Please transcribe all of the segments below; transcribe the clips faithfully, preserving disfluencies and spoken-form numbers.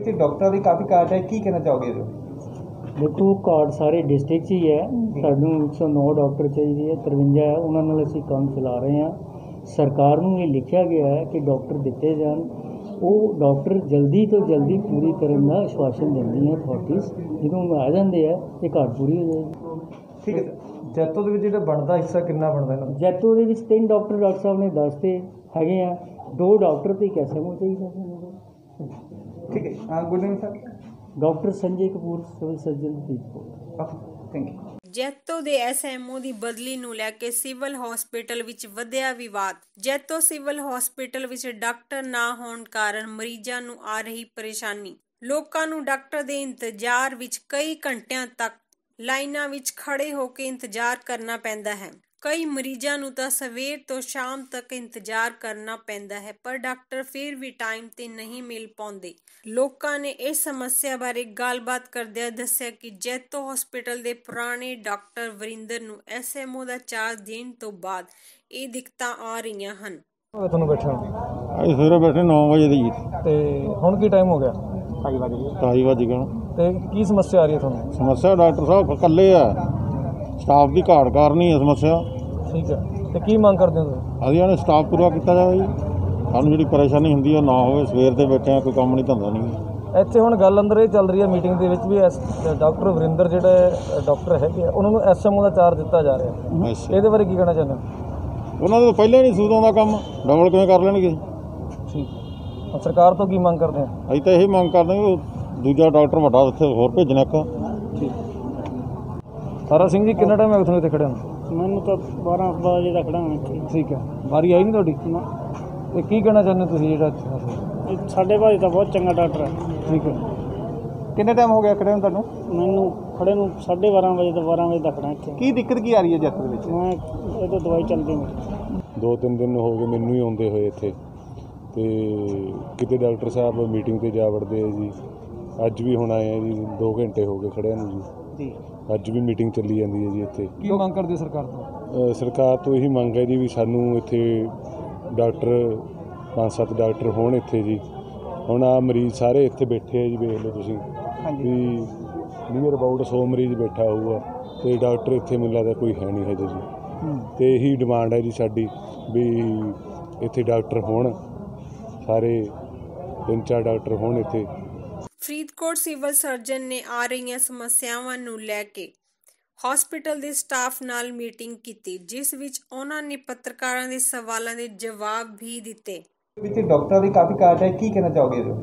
ਵਿੱਚ ਡਾਕਟਰਾਂ ਦੀ ਕਾਫੀ ਘਾਟ ਹੈ, ਕੀ ਕਹਿਣਾ ਚਾਹੋਗੇ ਇਹਦੇ? देखो कार्ड सारे डिस्ट्रिक्ट ही है, सानू एक सौ नौ डॉक्टर चाहिए है, तिरवंजा है, उन्होंने असीं काम चला रहे हैं। सरकार नूं ये लिखा गया है कि डॉक्टर दिते जान, वो डॉक्टर जल्दी तो जल्दी पूरी करने का आश्वासन देंदी है अथॉरिटीज़, जो आ जाते हैं ये कार्ड पूरी हो जाएगी। ठीक है, जैतो दे विच जिहड़ा बनदा हिस्सा कितना बनदा है? जैतो दे विच तीन डॉक्टर डॉक्टर साहब ने दसते हैगे आ, दो डॉक्टर तो एक एस एम ओ चाहिए। ठीक है, हाँ, good evening sir. Doctor Sanjay Kapoor, civil surgeon Faridkot. Thank you. Jaito ਦੇ ਐਸ ਐਮ ਓ ਦੀ ਬਦਲੀ ਨੂੰ ਲੈ ਕੇ ਸਿਵਲ ਹਸਪੀਟਲ ਵਿੱਚ ਵਧਿਆ ਵਿਵਾਦ। ਜੈਤੋ ਸਿਵਲ ਹਸਪੀਟਲ ਵਿੱਚ ਡਾਕਟਰ ਨਾ ਹੋਣ ਕਾਰਨ ਮਰੀਜ਼ਾਂ ਨੂੰ ਆ ਰਹੀ ਪਰੇਸ਼ਾਨੀ। ਲੋਕਾਂ ਨੂੰ ਡਾਕਟਰ ਦੇ ਇੰਤਜ਼ਾਰ ਵਿੱਚ ਕਈ ਘੰਟਿਆਂ ਤੱਕ ਲਾਈਨਾਂ ਵਿੱਚ ਖੜੇ ਹੋ ਕੇ ਇੰਤਜ਼ਾਰ ਕਰਨਾ ਪੈਂਦਾ ਹੈ। ਕਈ ਮਰੀਜ਼ਾਂ ਨੂੰ ਤਾਂ ਸਵੇਰ ਤੋਂ ਸ਼ਾਮ ਤੱਕ ਇੰਤਜ਼ਾਰ ਕਰਨਾ ਪੈਂਦਾ ਹੈ, ਪਰ ਡਾਕਟਰ ਫਿਰ ਵੀ ਟਾਈਮ ਤੇ ਨਹੀਂ ਮਿਲ ਪਾਉਂਦੇ। ਲੋਕਾਂ ਨੇ ਇਸ ਸਮੱਸਿਆ ਬਾਰੇ ਗੱਲਬਾਤ ਕਰਦਿਆਂ ਦੱਸਿਆ ਕਿ ਜੈਤੋ ਹਸਪੀਟਲ ਦੇ ਪੁਰਾਣੇ ਡਾਕਟਰ ਵਰਿੰਦਰ ਨੂੰ ਐਸ ਐਮ ਓ ਦਾ ਚਾਰਜ ਦੇਣ ਤੋਂ ਬਾਅਦ ਇਹ ਦਿੱਕਤਾਂ ਆ ਰਹੀਆਂ ਹਨ। ਤੁਹਾਨੂੰ ਬੈਠਾ ਅਸੀਂ ਸਵੇਰੇ ਬੈਠੇ ਨੌ ਵਜੇ ਦੀ, ਤੇ ਹੁਣ ਕੀ ਟਾਈਮ ਹੋ ਗਿਆ? ਢਾਈ ਵਜੇ ਢਾਈ ਵਜੇ ਗਏ। ਤੇ ਕੀ ਸਮੱਸਿਆ ਆ ਰਹੀ ਹੈ ਤੁਹਾਨੂੰ? ਸਮੱਸਿਆ ਡਾਕਟਰ ਸਾਹਿਬ ਇਕੱਲੇ ਆ, ਸਟਾਫ ਦੀ ਘਾਟ ਕਾਰਨ ਹੀ ਹੈ ਸਮੱਸਿਆ। ਠੀਕ ਹੈ, ਤੇ ਕੀ ਮੰਗ ਕਰਦੇ ਹੋ ਤੁਸੀਂ? ਅਸੀਂ ਇਹਨੇ ਸਟਾਫ ਪੂਰਾ ਕੀਤਾ ਜਾਵੇ ਜੀ, ਸਾਨੂੰ ਜਿਹੜੀ ਪਰੇਸ਼ਾਨੀ ਹੁੰਦੀ ਹੈ ਨਾ ਹੋਵੇ। ਸਵੇਰ ਦੇ ਬੈਠੇ ਆ, ਕੋਈ ਕੰਮ ਨਹੀਂ ਧੰਦਾ ਨਹੀਂ। ਇੱਥੇ ਹੁਣ ਗੱਲ ਅੰਦਰ ਇਹ ਚੱਲ ਰਹੀ ਹੈ ਮੀਟਿੰਗ ਦੇ ਵਿੱਚ ਵੀ ਐਸ ਡਾਕਟਰ ਵਰਿੰਦਰ ਜਿਹੜੇ ਡਾਕਟਰ ਹੈਗੇ ਆ ਉਹਨਾਂ ਨੂੰ ਐਸ ਐਮ ਓ ਦਾ ਚਾਰਜ ਦਿੱਤਾ ਜਾ ਰਿਹਾ, ਇਹਦੇ ਬਾਰੇ ਕੀ ਕਹਿਣਾ ਚਾਹੁੰਦੇ ਹੋ? ਉਹਨਾਂ ਦਾ ਪਹਿਲਾਂ ਨਹੀਂ ਸੂਦ ਆਉਂਦਾ, ਕੰਮ ਡਬਲ ਕਿਵੇਂ ਕਰ ਲੈਣਗੇ? ਠੀਕ, ਸਰਕਾਰ ਤੋਂ ਕੀ ਮੰਗ ਕਰਦੇ ਆ? ਅਸੀਂ ਤਾਂ ਇਹੀ ਮੰਗ ਕਰਦੇ ਹਾਂ ਕਿ ਦੂਜਾ ਡਾਕਟਰ ਵੱਡਾ ਉੱਥੇ ਹੋਰ ਭੇਜਣਾ ਇੱਕ। ਠੀਕ। ਸਾਰਾ ਸਿੰਘ ਜੀ, ਕਿੰਨਾ ਟਾਈਮ ਹੈ ਤੁਹਾਨੂੰ ਇੱਥੇ ਖੜ੍ਹੇ ਨੂੰ? ਮੈਨੂੰ ਤਾਂ ਬਾਰਾਂ ਵਜੇ ਦਾ ਖੜਾ ਹਾਂ ਇੱਥੇ। ਠੀਕ ਹੈ, ਵਾਰੀ ਆਈ ਨਹੀਂ ਤੁਹਾਡੀ? ਤੇ ਕੀ ਕਹਿਣਾ ਚਾਹੁੰਦੇ ਤੁਸੀਂ ਜਿਹੜਾ ਇੱਥੇ? ਸਾਡੇ ਭਾਈ ਤਾਂ ਬਹੁਤ ਚੰਗਾ ਡਾਕਟਰ ਹੈ। ਠੀਕ ਹੈ, ਕਿੰਨਾ ਟਾਈਮ ਹੋ ਗਿਆ ਖੜ੍ਹੇ ਨੂੰ ਤੁਹਾਨੂੰ? ਮੈਨੂੰ ਖੜੇ ਨੂੰ ਸਾਢੇ ਬਾਰਾਂ ਵਜੇ ਤੋਂ ਬਾਰਾਂ ਵਜੇ ਦਾ ਖੜਾ ਇੱਥੇ। ਕੀ ਦਿੱਕਤ ਕੀ ਆ ਰਹੀ ਹੈ ਜੈਤੋ ਦੇ ਵਿੱਚ? ਮੈਂ ਇਹ ਤਾਂ ਦਵਾਈ ਚੱਲਦੀ ਮੇਰੀ। ਦੋ ਤਿੰਨ ਦਿਨ ਹੋ ਗਏ ਮੈਨੂੰ ਹੀ ਆਉਂਦੇ ਹੋਏ ਇੱਥੇ, ਤੇ ਕਿਤੇ ਡਾਕਟਰ ਸਾਹਿਬ ਮੀਟਿੰਗ 'ਤੇ ਜਾ ਵੜਦੇ ਆ ਜੀ। ਅੱਜ ਵੀ ਹੁਣ ਆਏ ਆ ਜੀ, ਦੋ ਘੰਟੇ ਹੋ ਗਏ ਖੜਿਆਂ ਨੂੰ ਜੀ ਜੀ ਅੱਜ ਵੀ ਮੀਟਿੰਗ ਚੱਲੀ ਜਾਂਦੀ ਹੈ ਜੀ ਇੱਥੇ। ਕੀ ਮੰਗ ਕਰਦੇ ਸਰਕਾਰ ਤੋਂ? ਸਰਕਾਰ ਤੋਂ ਇਹੀ ਮੰਗ ਹੈ ਜੀ ਵੀ ਸਾਨੂੰ ਇੱਥੇ ਡਾਕਟਰ ਪੰਜ ਸੱਤ ਡਾਕਟਰ ਹੋਣ ਇੱਥੇ ਜੀ। ਹੁਣ ਆ ਮਰੀਜ਼ ਸਾਰੇ ਇੱਥੇ ਬੈਠੇ ਆ ਜੀ, ਵੇਖ ਲਓ ਤੁਸੀਂ ਵੀ ਨੀਅਰ ਅਬਾਊਟ ਸੌ ਮਰੀਜ਼ ਬੈਠਾ ਹੋਊਗਾ, ਅਤੇ ਡਾਕਟਰ ਇੱਥੇ ਮੈਨੂੰ ਲੱਗਦਾ ਕੋਈ ਹੈ ਨਹੀਂ ਹਜੇ ਜੀ। ਅਤੇ ਇਹੀ ਡਿਮਾਂਡ ਹੈ ਜੀ ਸਾਡੀ ਵੀ ਇੱਥੇ ਡਾਕਟਰ ਹੋਣ, ਸਾਰੇ ਤਿੰਨ ਚਾਰ ਡਾਕਟਰ ਹੋਣ ਇੱਥੇ। ਫਰੀਦਕੋਟ ਸਿਵਲ ਸਰਜਨ ਨੇ ਆ ਰਹੀਆਂ ਸਮੱਸਿਆਵਾਂ ਨੂੰ ਲੈ ਕੇ ਹਸਪੀਟਲ ਦੇ ਸਟਾਫ ਨਾਲ ਮੀਟਿੰਗ ਕੀਤੀ, ਜਿਸ ਵਿੱਚ ਉਹਨਾਂ ਨੇ ਪੱਤਰਕਾਰਾਂ ਦੇ ਸਵਾਲਾਂ ਦੇ ਜਵਾਬ ਵੀ ਦਿੱਤੇ। ਵਿੱਚ ਡਾਕਟਰਾਂ ਦੀ ਕਾਫੀ ਘਾਟ ਹੈ, ਕੀ ਕਹਿਣਾ ਚਾਹੋਗੇ ਇਹਦੇ?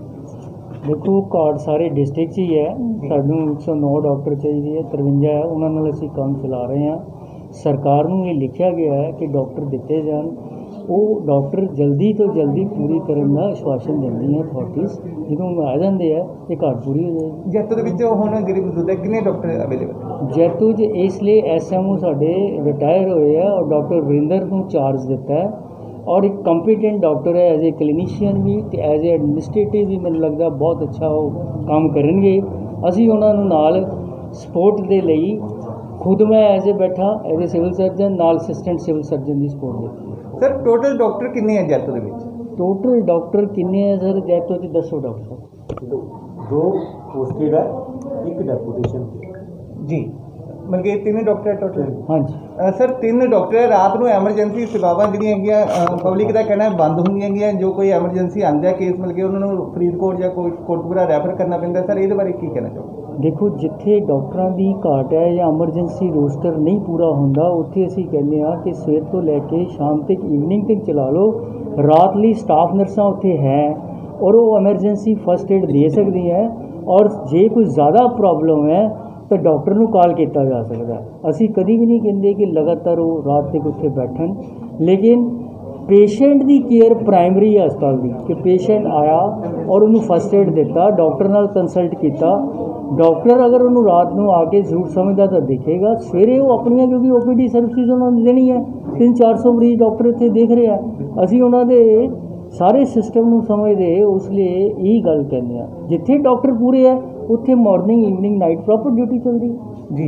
देखो कार्ड सारे डिस्ट्रिक्ट ही है, सानू एक सौ नौ डॉक्टर चाहिए है, तिरवंजा है, उन्होंने असीं काम चला रहे हैं। सरकार नूं ये लिखा गया है कि डॉक्टर दिते जान, वो डॉक्टर जल्दी तो जल्दी पूरी करने का आश्वासन देंदी है अथॉरिटीज़, जो आ जाते हैं ये कार्ड पूरी हो जाएगी। जैतो दे विच हुण गरीब बजुर्ग कितने डॉक्टर अवेलेबल? जैतो च इसलिए एस एम ओ साडे रिटायर होए हैं और डॉक्टर वरिंदर नूं चार्ज दिता है, और एक कंपीटेंट डॉक्टर है एज ए क्लिनिशियन भी, एज ए एडमिनिस्ट्रेटिव भी मैंने लगता बहुत अच्छा वो काम करेंगे। असी उन्होंने नाल सपोर्ट दे लई खुद मैं एज ए बैठा एज ए सिविल सर्जन नाल असिस्टेंट सिविल सर्जन की सपोर्ट दी। सर टोटल डॉक्टर कितने हैं जैतो दे विच? टोटल डॉक्टर कितने हैं सर जैतो च दसो डॉक्टर? दो पोस्टेड है, एक डेपुटेशन जी, मतलब कि तीन डॉक्टर टोटल? हाँ जी सर, तीन डॉक्टर रात को एमरजेंसी सेवावां जिहड़ियां हैगियां पब्लिक का कहना बंद होंदियां हैगियां, जो कोई एमरजेंसी आंदा है केस मतलब कि उन्होंने फरीदकोट या कोई कोटपुरा रैफर करना पैंदा। सर ये बारे की कहना चाहोगे? देखो जिथे डॉक्टरां दी घाट है या एमरजेंसी रोस्टर नहीं पूरा होंदा, उत्थे असीं कहने आ कि सवेर तो लैके शाम तक इवनिंग तक चला लो, रात लई स्टाफ नर्सां उत्थे है और वो एमरजेंसी फस्ट एड दे सकदी है, और जे कोई ज़्यादा प्रॉब्लम है तो डॉक्टर नूं कॉल किया जा सकता है। असी कभी भी नहीं कहते कि लगातार वो रात तक उत्थे बैठन, लेकिन पेशेंट की केयर प्राइमरी है अस्पताल की, कि पेशेंट आया और उन्होंने फस्ट एड दिता, डॉक्टर नाल कंसल्ट किया, डॉक्टर अगर उन्होंने रात को आके जरूर समझदा तो देखेगा, सवेरे वो अपनियां क्योंकि ओ पी डी सर्विस उन्होंने देनी है, तीन चार सौ मरीज डॉक्टर इत्थे देख रहे हैं। असी उन्होंने सारे सिस्टम नूं समझदे उसलिए यही गल कहने जिथे डॉक्टर पूरे है उत्थे morning evening night proper duty चलती जी।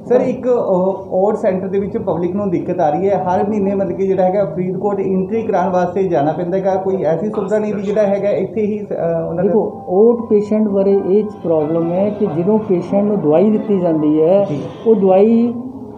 ਸਰ ਇੱਕ ਔਡ ਸੈਂਟਰ ਦੇ ਵਿੱਚ ਪਬਲਿਕ ਨੂੰ ਦਿੱਕਤ ਆ ਰਹੀ ਹੈ, ਹਰ ਮਹੀਨੇ ਮਤਲਬ ਕਿ ਜਿਹੜਾ ਹੈਗਾ ਫਰੀਦਕੋਟ ਐਂਟਰੀ ਕਰਾਉਣ ਵਾਸਤੇ ਜਾਣਾ ਪੈਂਦਾ ਹੈਗਾ, ਕੋਈ ਐਸੀ ਸੁਵਿਧਾ ਨਹੀਂ ਵੀ ਜਿਹੜਾ ਹੈਗਾ ਇੱਥੇ ਹੀ ਅਹ, ਉਹਨਾਂ ਦੇਖੋ ਦਾ ਓਟ ਪੇਸ਼ੈਂਟ ਬਾਰੇ ਇਹ ਪ੍ਰੋਬਲਮ ਹੈ ਕਿ ਜਦੋਂ ਪੇਸ਼ੈਂਟ ਨੂੰ ਦਵਾਈ ਦਿੱਤੀ ਜਾਂਦੀ ਹੈ ਉਹ ਦਵਾਈ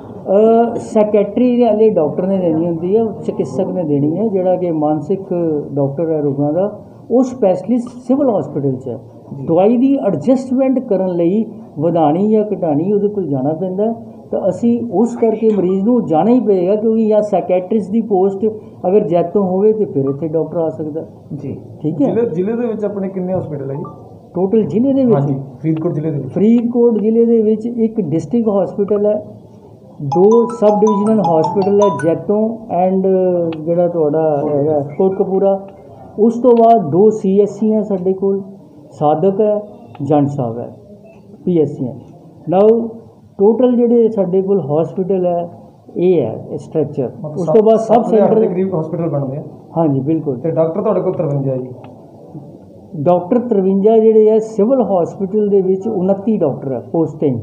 ਸੈਕਟਰੀ ਵਾਲੇ ਡਾਕਟਰ ਨੇ ਦੇਣੀ ਹੁੰਦੀ ਹੈ, ਚਿਕਿਤਸਕ ਨੇ ਦੇਣੀ ਹੈ, ਜਿਹੜਾ ਕਿ ਮਾਨਸਿਕ ਡਾਕਟਰ ਹੈ ਰੋਗਾਂ ਦਾ, ਉਹ ਸਪੈਸ਼ਲਿਸਟ ਸਿਵਲ ਹਸਪੀਟਲ 'ਚ ਹੈ। ਦਵਾਈ ਦੀ ਐਡਜਸਟਮੈਂਟ ਕਰਨ ਲਈ ਵਧਾਣੀ ਜਾਂ ਘਟਾਣੀ ਉਹਦੇ ਕੋਲ ਜਾਣਾ ਪੈਂਦਾ, ਤਾਂ ਅਸੀਂ ਉਸ ਕਰਕੇ ਮਰੀਜ਼ ਨੂੰ ਜਾਣਾ ਹੀ ਪਏਗਾ, ਕਿਉਂਕਿ ਜਾਂ ਸੈਕਟਰਿਸਟ ਦੀ ਪੋਸਟ ਅਗਰ ਜੈਤੋਂ ਹੋਵੇ ਤਾਂ ਫਿਰ ਇੱਥੇ ਡਾਕਟਰ ਆ ਸਕਦਾ ਜੀ। ਠੀਕ ਹੈ। ਜ਼ਿਲ੍ਹੇ ਜ਼ਿਲ੍ਹੇ ਦੇ ਵਿੱਚ ਆਪਣੇ ਕਿੰਨੇ ਹਸਪੀਟਲ ਹੈ ਜੀ? ਟੋਟਲ ਜ਼ਿਲ੍ਹੇ ਦੇ ਵਿੱਚ ਹਾਂਜੀ, ਫਰੀਦਕੋਟ ਜ਼ਿਲ੍ਹੇ ਦੇ ਵਿੱਚ ਫਰੀਦਕੋਟ ਜ਼ਿਲ੍ਹੇ ਦੇ ਵਿੱਚ ਇੱਕ ਡਿਸਟ੍ਰਿਕਟ ਹਸਪੀਟਲ ਹੈ, ਦੋ ਸਬ ਡਿਵੀਜ਼ਨਲ ਹਸਪੀਟਲ ਹੈ, ਜੈਤੋਂ ਐਂਡ ਜਿਹੜਾ ਤੁਹਾਡਾ ਹੈਗਾ ਕੋਟਕਪੂਰਾ, ਉਸ ਤੋਂ ਬਾਅਦ ਦੋ ਸੀ ਐਸ ਸੀ ਹੈ ਸਾਡੇ ਕੋਲ, ਸਾਦਕ ਹੈ, ਜੰਡ ਸਾਹਿਬ ਹੈ, ਪੀ ਐਸ ਸੀ ਹੈ। ਨਾਓ ਟੋਟਲ ਜਿਹੜੇ ਸਾਡੇ ਕੋਲ ਹਸਪੀਟਲ ਹੈ ਇਹ ਹੈ ਸਟਰਕਚਰ। ਉਸ ਤੋਂ ਬਾਅਦ ਸਬ ਸੈਂਟਰ ਦੇ ਕਰੀਬ ਹਸਪੀਟਲ ਬਣਦੇ ਆ ਹਾਂਜੀ ਬਿਲਕੁਲ। ਤੇ ਡਾਕਟਰ ਤੁਹਾਡੇ ਕੋਲ ਤਰਵੰਜਾ ਜੀ? ਡਾਕਟਰ ਤਰਵੰਜਾ ਜਿਹੜੇ ਹੈ ਸਿਵਲ ਹਸਪੀਟਲ ਦੇ ਵਿੱਚ ਉਨੱਤੀ ਡਾਕਟਰ ਹੈ ਪੋਸਟਿੰਗ,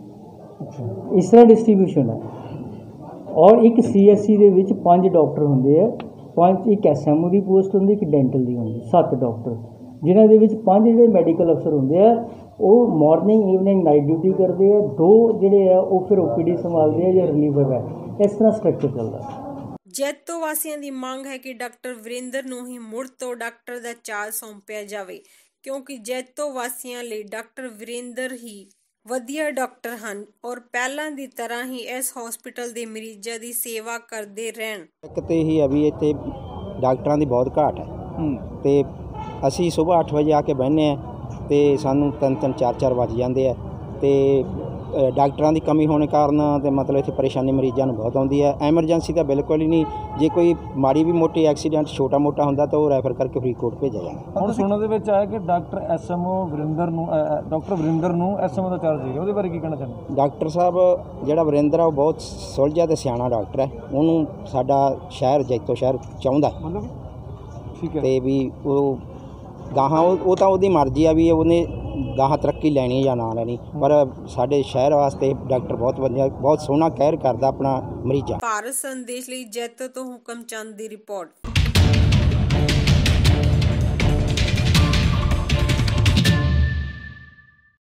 ਇਸ ਤਰ੍ਹਾਂ ਡਿਸਟ੍ਰੀਬਿਊਸ਼ਨ ਹੈ। ਔਰ ਇੱਕ ਸੀ ਐਸ ਸੀ ਦੇ ਵਿੱਚ ਪੰਜ ਡਾਕਟਰ ਹੁੰਦੇ ਆ, ਪੰਜ, ਇੱਕ ਐਸ ਐਮ ਓ ਦੀ ਪੋਸਟ ਹੁੰਦੀ, ਇੱਕ ਡੈਂਟਲ ਦੀ ਹੁੰਦੀ, ਸੱਤ ਡਾਕਟਰ, ਜਿਨ੍ਹਾਂ ਦੇ ਵਿੱਚ ਪੰਜ ਜਿਹੜੇ ਮੈਡੀਕਲ ਅਫਸਰ ਹੁੰਦੇ ਆ ਉਹ ਮਾਰਨਿੰਗ ਈਵਨਿੰਗ ਨਾਈਟ ਡਿਊਟੀ ਕਰਦੇ ਆ, ਦੋ ਜਿਹੜੇ ਆ ਉਹ ਫਿਰ ਓ ਪੀ ਡੀ ਸੰਭਾਲਦੇ ਆ ਜਾਂ ਰਿਲੀਵਰ ਹੈ। ਇਸ ਤਰ੍ਹਾਂ ਸਟਰਕਚਰ ਚੱਲਦਾ। ਜੈਤੋ ਵਾਸੀਆਂ ਦੀ ਮੰਗ ਹੈ ਕਿ ਡਾਕਟਰ ਵਰਿੰਦਰ ਨੂੰ ਹੀ ਮੁੜ ਤੋਂ ਡਾਕਟਰ ਦਾ ਚਾਰਜ ਸੌਂਪਿਆ ਜਾਵੇ, ਕਿਉਂਕਿ ਜੈਤੋ ਵਾਸੀਆਂ ਲਈ ਡਾਕਟਰ ਵਰਿੰਦਰ ਹੀ ਵਧੀਆ ਡਾਕਟਰ ਹਨ ਔਰ ਪਹਿਲਾਂ ਦੀ ਤਰ੍ਹਾਂ ਹੀ ਇਸ ਹਸਪੀਟਲ ਦੇ ਮਰੀਜ਼ਾਂ ਦੀ ਸੇਵਾ ਕਰਦੇ ਰਹਿਣ। ਇੱਕ ਤੇ ਹੀ ਹੈ ਵੀ ਇੱਥੇ ਡਾਕਟਰਾਂ ਦੀ ਬਹੁਤ ਘਾਟ ਹੈ ਤੇ ਅਸੀਂ ਸਵੇਰ ਅੱਠ ਵਜੇ ਆ ਕੇ ਬਹਿੰਦੇ ਹਾਂ ਤੇ ਸਾਨੂੰ ਤਿੰਨ ਤਿੰਨ ਚਾਰ ਚਾਰ ਵੱਜ ਜਾਂਦੇ ਆ ਤੇ ਡਾਕਟਰਾਂ ਦੀ ਕਮੀ ਹੋਣ ਕਾਰਨ ਤੇ ਮਤਲਬ ਇੱਥੇ ਪਰੇਸ਼ਾਨੀ ਮਰੀਜ਼ਾਂ ਨੂੰ ਬਹੁਤ ਆਉਂਦੀ ਹੈ। ਐਮਰਜੈਂਸੀ ਤਾਂ ਬਿਲਕੁਲ ਹੀ ਨਹੀਂ, ਜੇ ਕੋਈ ਮਾੜੀ ਵੀ ਮੋਟੀ ਐਕਸੀਡੈਂਟ ਛੋਟਾ ਮੋਟਾ ਹੁੰਦਾ ਤਾਂ ਉਹ ਰੈਫਰ ਕਰਕੇ ਫਰੀਦਕੋਟ ਭੇਜਿਆ ਜਾਂਦਾ। ਹੁਣ ਸੁਣਨ ਦੇ ਵਿੱਚ ਆਇਆ ਕਿ doctor S M O Varinder ਨੂੰ ਡਾਕਟਰ ਵਰਿੰਦਰ ਨੂੰ ਐਸ ਐਮ ਓ ਦਾ ਚਾਰਜ ਦੇ, ਉਹਦੇ ਬਾਰੇ ਕੀ ਕਹਿਣਾ ਚਾਹੁੰਦੇ? ਡਾਕਟਰ ਸਾਹਿਬ ਜਿਹੜਾ ਵਰਿੰਦਰ ਆ ਉਹ ਬਹੁਤ ਸੁਲਝਿਆ ਤੇ ਸਿਆਣਾ ਡਾਕਟਰ ਹੈ, ਉਹਨੂੰ ਸਾਡਾ ਸ਼ਹਿਰ ਜੈਤੋ ਸ਼ਹਿਰ ਚਾਹੁੰਦਾ ਮਤਲਬ ਠੀਕ ਹੈ ਤੇ ਵੀ ਉਹ ਗਾਹਾਂ ਉਹ ਉਹ ਤਾਂ ਉਹਦੀ ਮਰਜ਼ੀ ਆ ਵੀ ਉਹਨੇ ਗਾਹਾਂ ਤਰੱਕੀ ਲੈਣੀ ਜਾਂ ਨਾ ਲੈਣੀ, ਪਰ ਸਾਡੇ ਸ਼ਹਿਰ ਵਾਸਤੇ ਡਾਕਟਰ ਬਹੁਤ ਵਧੀਆ, ਬਹੁਤ ਸੋਹਣਾ ਕੇਅਰ ਕਰਦਾ ਆਪਣਾ ਮਰੀਜ਼ਾਂ। ਭਾਰਤ ਸੰਦੇਸ਼ ਲਈ ਜੈਤੋ ਤੋਂ ਹੁਕਮ ਚੰਦ ਦੀ ਰਿਪੋਰਟ।